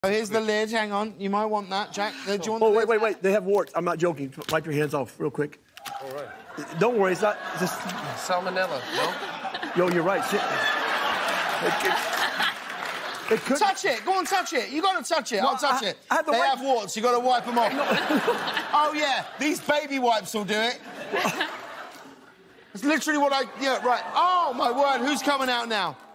Oh, here's the lid. Hang on. You might want that, Jack. Do you want wait. They have warts. I'm not joking. Wipe your hands off real quick. All right. Don't worry. It's not just... Salmonella, no? Yo, you're right. It could... Touch it. Go on, touch it. You got to touch it. No, I'll touch it. They have warts. You got to wipe them off. Oh, yeah. These baby wipes will do it. It's literally what I... Yeah, right. Oh, my word. Who's coming out now?